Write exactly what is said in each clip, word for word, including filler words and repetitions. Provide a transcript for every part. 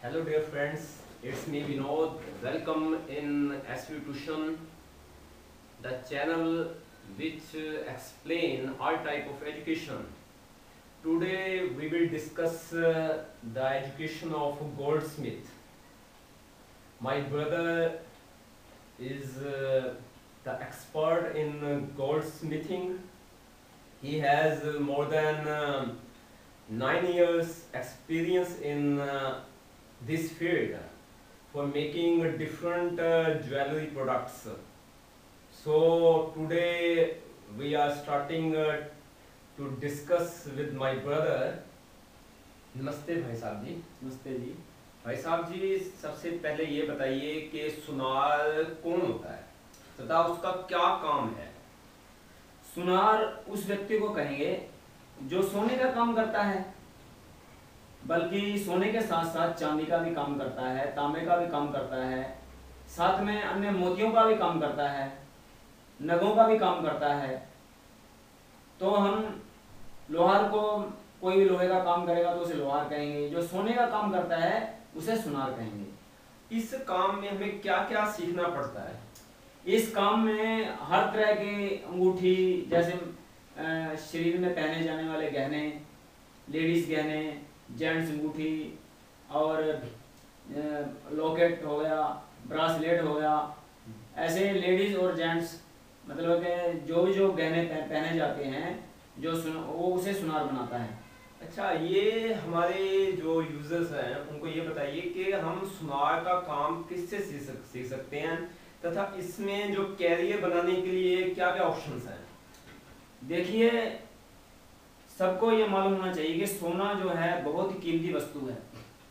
Hello dear friends, it's me Vinod. Welcome in S V Tuition, the channel which uh, explain all type of education. Today we will discuss uh, the education of goldsmith. My brother is uh, the expert in uh, goldsmithing. He has uh, more than uh, nine years experience in uh, this field for making different uh, jewelry products. So today we are starting uh, to discuss with my brother. नमस्ते भाई साहब जी। नमस्ते जी। भाई साहब जी, सबसे पहले ये बताइए कि सुनार कौन होता है तथा उसका क्या काम है। सुनार उस व्यक्ति को कहेंगे जो सोने का काम करता है, बल्कि सोने के साथ साथ चांदी का भी काम करता है, तांबे का भी काम करता है, साथ में अन्य मोतियों का भी काम करता है, नगों का भी काम करता है। तो हम लोहार को, कोई भी लोहे का काम करेगा तो उसे लोहार कहेंगे, जो सोने का काम करता है उसे सुनार कहेंगे। इस काम में हमें क्या क्या सीखना पड़ता है? इस काम में हर तरह की अंगूठी, जैसे शरीर में पहने जाने वाले गहने, लेडीज गहने, जेंट्स अंगूठी और लॉकेट हो गया, ब्रासलेट हो गया, ऐसे लेडीज और जेंट्स मतलब कि जो भी जो गहने पहने जाते हैं जो वो उसे सुनार बनाता है। अच्छा, ये हमारे जो यूजर्स हैं उनको ये बताइए कि हम सुनार का काम किससे सीख सक, सीख सकते हैं तथा इसमें जो कैरियर बनाने के लिए क्या क्या ऑप्शंस हैं? देखिए, सबको ये मालूम होना चाहिए कि सोना जो है बहुत ही कीमती वस्तु है।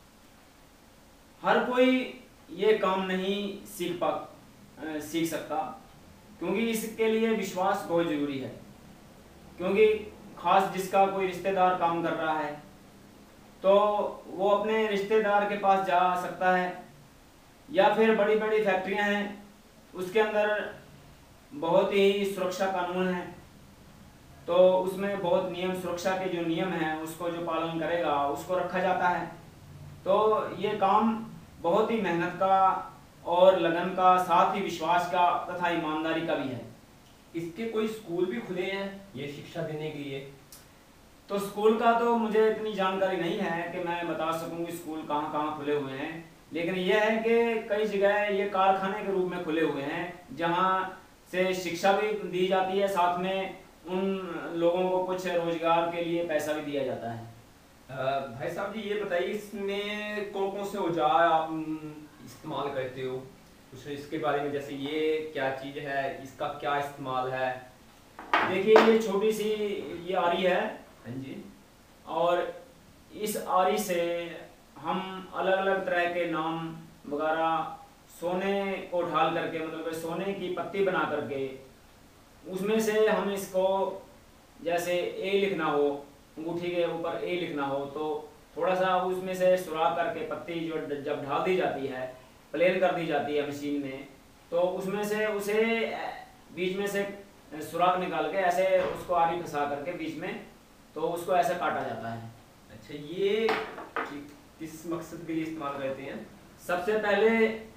हर कोई ये काम नहीं सीख पा सीख सकता, क्योंकि इसके लिए विश्वास बहुत जरूरी है। क्योंकि खास जिसका कोई रिश्तेदार काम कर रहा है तो वो अपने रिश्तेदार के पास जा सकता है, या फिर बड़ी बड़ी फैक्ट्रियां हैं उसके अंदर बहुत ही सुरक्षा कानून है, तो उसमें बहुत नियम, सुरक्षा के जो नियम हैं उसको जो पालन करेगा उसको रखा जाता है। तो ये काम बहुत ही मेहनत का और लगन का, साथ ही विश्वास का तथा ईमानदारी का भी है। इसके कोई स्कूल भी खुले हैं ये शिक्षा देने के लिए? तो स्कूल का तो मुझे इतनी जानकारी नहीं है कि मैं बता सकूं कि स्कूल कहाँ कहाँ खुले हुए हैं, लेकिन यह है कि कई जगह ये कारखाने के रूप में खुले हुए हैं जहाँ से शिक्षा भी दी जाती है, साथ में उन लोगों को कुछ रोजगार के लिए पैसा भी दिया जाता है। आ, भाई साहब जी, ये बताइए इसमें कौन कौन से औजार आप इस्तेमाल करते हो, कुछ इसके बारे में, जैसे ये क्या चीज है, इसका क्या इस्तेमाल है? देखिए, ये छोटी सी ये आरी है। हाँ जी। और इस आरी से हम अलग अलग तरह के नाम वगैरह सोने को ढाल करके, मतलब कि सोने की पत्ती बना करके उसमें से हम इसको, जैसे ए लिखना हो, अंगूठी के ऊपर ए लिखना हो तो थोड़ा सा उसमें से सुराख करके पत्ती जो जब ढाल दी जाती है, प्लेन कर दी जाती है मशीन में, तो उसमें से उसे बीच में से सुराख निकाल के ऐसे उसको आरी फंसा करके बीच में, तो उसको ऐसे काटा जाता है। अच्छा, ये किस मकसद के लिए इस्तेमाल करते हैं? सबसे पहले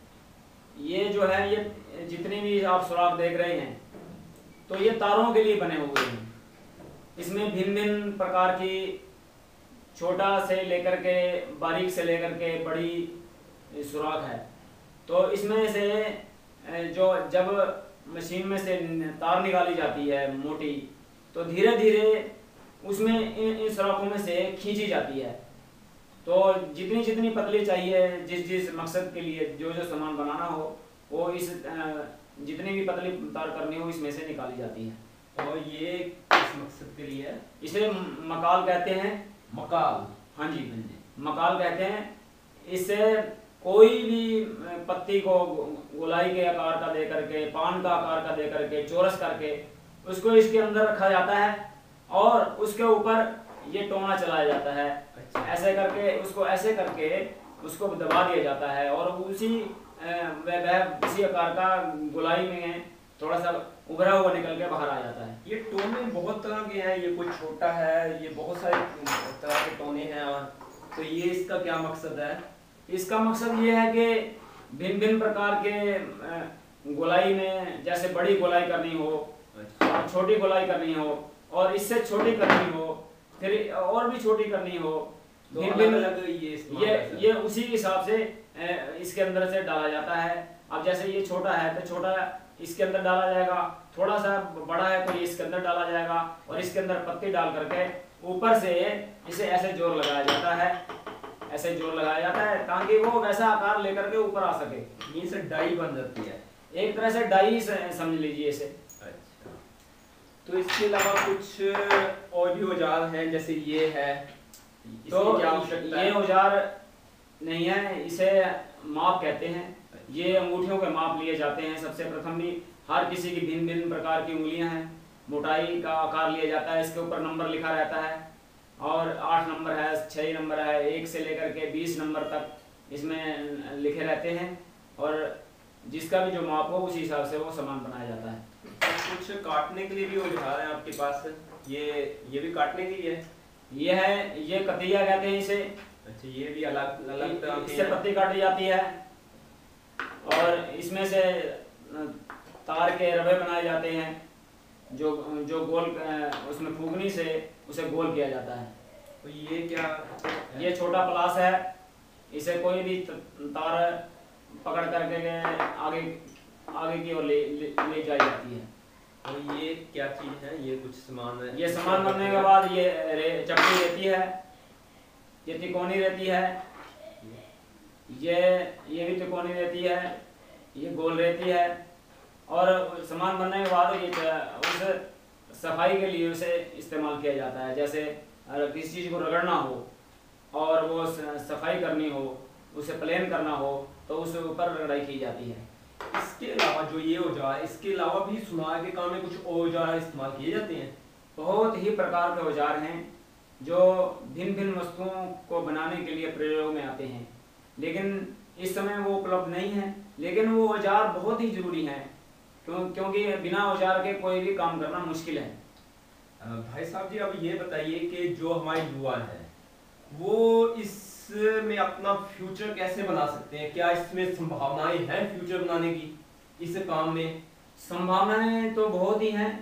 ये जो है, ये जितनी भी आप सुराख देख रहे हैं तो ये तारों के लिए बने हुए हैं। इसमें भिन्न भिन्न प्रकार की, छोटा से लेकर के बारीक से लेकर के बड़ी सुराख है। तो इसमें से जो जब मशीन में से तार निकाली जाती है मोटी, तो धीरे धीरे उसमें इन इन सुराखों में से खींची जाती है। तो जितनी जितनी पतली चाहिए, जिस जिस मकसद के लिए जो जो सामान बनाना हो, वो इस जितनी भी पतली तार करनी हो इसमें से निकाली जाती है। और ये किस मकसद के लिए है? इसे मकाल कहते हैं। मकाल? हाँ जी, हाँ जी, मकाल कहते हैं। इससे कोई भी पत्ती को गोलाई के आकार का दे करके, पान का आकार का दे करके, चौरस करके उसको इसके अंदर रखा जाता है और उसके ऊपर ये टोना चलाया जाता है। अच्छा। ऐसे करके उसको ऐसे करके उसको दबा दिया जाता है और उसी वह इसी आकार का गोलाई में थोड़ा सा उभरा हुआ निकल के बाहर आ जाता है। ये टोने बहुत तरह के हैं, ये कोई छोटा है, ये बहुत सारे तरह के टोने हैं। और तो ये इसका क्या मकसद है? इसका मकसद ये है कि भिन्न भिन्न प्रकार के गोलाई में, जैसे बड़ी गोलाई करनी हो, और छोटी गोलाई करनी हो, और इससे छोटी करनी हो, फिर और भी छोटी करनी हो, तो अलग अलग ये ये ये उसी हिसाब से इसके अंदर से डाला जाता है। अब जैसे ये छोटा है तो छोटा इसके अंदर डाला जाएगा, थोड़ा सा बड़ा है तो ये इसके अंदर डाला जाएगा, और इसके अंदर पत्ती डाल करके ऊपर से इसे ऐसे जोर लगाया जाता है, ऐसे जोर लगाया जाता है ताकि वो वैसा आकार लेकर के ऊपर आ सके। मीन से डाई बन जाती है, एक तरह से डाई समझ लीजिए इसे। अच्छा, तो इसके अलावा कुछ और भी औजार हैं, जैसे ये है, तो क्या आवश्यकता ये है? औजार नहीं है, इसे माप कहते हैं। ये अंगूठियों के माप लिए जाते हैं। सबसे प्रथम भी हर किसी की भिन्न भिन्न प्रकार की उंगलियां हैं, मोटाई का आकार लिया जाता है, इसके ऊपर नंबर लिखा रहता है, और आठ नंबर है, छह नंबर है, एक से लेकर के बीस नंबर तक इसमें लिखे रहते हैं, और जिसका भी जो माप हो उसी हिसाब से वो सामान बनाया जाता है। कुछ काटने के लिए भी औजार है आपके पास, ये ये भी काटने के लिए है? ये है, ये कतिया कहते हैं इसे। अच्छा, ये भी अलग अलग तरह के इससे पत्ती काटी जाती है, और इसमें से तार के रवे बनाए जाते हैं, जो जो गोल उसमें फूकनी से उसे गोल किया जाता है। तो ये क्या है? ये छोटा प्लास है, इसे कोई भी तार पकड़ करके आगे आगे की ओर ले, ले, ले जाई जाती है। और ये क्या चीज है? ये कुछ सामान है? ये सामान बनने के बाद ये रे, चपटी रहती है, ये तिकोनी रहती है, ये ये भी तिकोनी रहती है, ये गोल रहती है, और सामान बनने के बाद ये उस सफाई के लिए उसे इस्तेमाल किया जाता है। जैसे अगर किसी चीज़ को रगड़ना हो और वो सफाई करनी हो, उसे प्लेन करना हो, तो उसके ऊपर रगड़ाई की जाती है। इसके अलावा जो ये औजार, इसके अलावा भी सुनार के काम में कुछ औजार इस्तेमाल किए जाते हैं? बहुत ही प्रकार के औजार हैं जो भिन्न भिन्न वस्तुओं को बनाने के लिए प्रयोग में आते हैं, लेकिन इस समय वो उपलब्ध नहीं है। लेकिन वो औजार बहुत ही जरूरी हैं, क्यों क्योंकि बिना औजार के कोई भी काम करना मुश्किल है। भाई साहब जी, अब ये बताइए कि जो हमारे युवा हैं वो इसमें अपना फ्यूचर कैसे बना सकते हैं? क्या इसमें संभावनाएं हैं फ्यूचर बनाने की इस काम में? संभावनाएं तो बहुत ही हैं,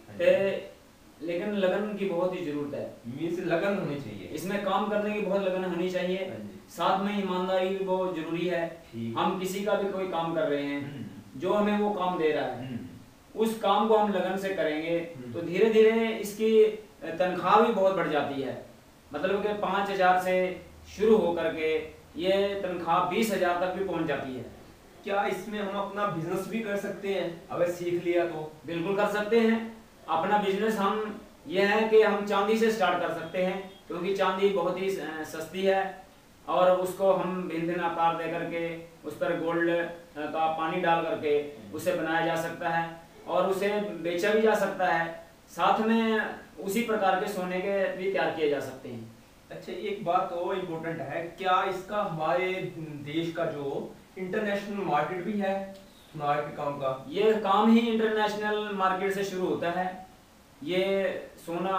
लेकिन लगन की बहुत ही जरूरत है। मीन्स लगन होनी चाहिए, इसमें काम करने की बहुत लगन होनी चाहिए, साथ में ईमानदारी भी बहुत जरूरी है। हम किसी का भी कोई काम कर रहे हैं, जो हमें वो काम दे रहा है, उस काम को हम लगन से करेंगे तो धीरे धीरे इसकी तनख्वाह भी बहुत बढ़ जाती है। मतलब कि पाँच हजार से शुरू होकर के ये तनख्वाह बीस हजार तक भी पहुंच जाती है। क्या इसमें हम अपना बिजनेस भी कर सकते हैं अगर सीख लिया तो? बिल्कुल कर सकते हैं। अपना बिजनेस हम ये है कि हम चांदी से स्टार्ट कर सकते हैं, क्योंकि चांदी बहुत ही सस्ती है, और उसको हम भिन्न भिन्न आकार दे करके उस पर गोल्ड का पानी डाल करके उसे बनाया जा सकता है, और उसे बेचा भी जा सकता है। साथ में उसी प्रकार के सोने के भी तैयार किए जा सकते हैं। अच्छा, एक बात और इम्पोर्टेंट है, क्या इसका हमारे देश का जो इंटरनेशनल मार्केट भी है सुनार के काम का? ये काम ही इंटरनेशनल मार्केट से शुरू होता है। ये सोना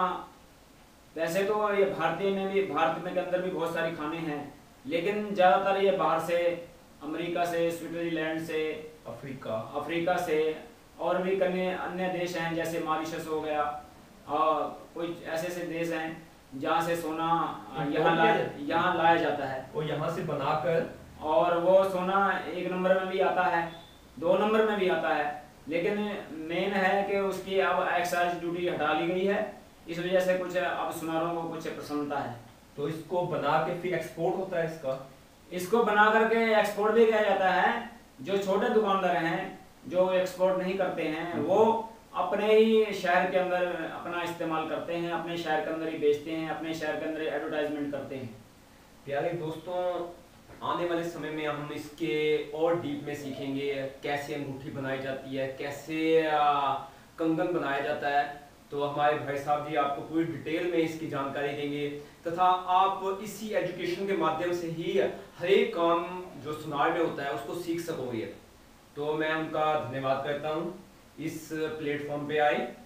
वैसे तो ये भारतीय में भी, भारत में के अंदर भी बहुत सारी खाने हैं, लेकिन ज़्यादातर ये बाहर से, अमेरिका से, स्विट्जरलैंड से, अफ्रीका अफ्रीका से, और भी कई अन्य देश हैं, जैसे मॉरिशस हो गया, और कोई ऐसे ऐसे देश हैं जहाँ से सोना यहाँ लाया यहाँ लाया जाता है, वो यहाँ से बनाकर, और वो सोना एक नंबर में भी आता है, दो नंबर में भी आता है, लेकिन मेन है कि उसकी अब एक्साइज ड्यूटी हटा ली गई है, इस वजह से कुछ अब सुनारों को कुछ प्रसन्नता है। तो इसको बना के फिर एक्सपोर्ट होता है इसका? इसको बना करके एक्सपोर्ट भी किया जाता है। जो छोटे दुकानदार हैं जो एक्सपोर्ट नहीं करते हैं, वो अपने ही शहर के अंदर अपना इस्तेमाल करते हैं, अपने शहर के अंदर ही बेचते हैं, अपने शहर के अंदर एडवर्टाइजमेंट करते हैं। प्यारे दोस्तों, आने वाले समय में हम इसके और डीप में सीखेंगे कैसे अंगूठी बनाई जाती है, कैसे कंगन बनाया जाता है। तो हमारे भाई साहब जी आपको पूरी डिटेल में इसकी जानकारी देंगे, तथा आप इसी एजुकेशन के माध्यम से ही हर एक काम जो सुनार में होता है उसको सीख सकोगे। तो मैं उनका धन्यवाद करता हूँ इस प्लेटफॉर्म पे आए।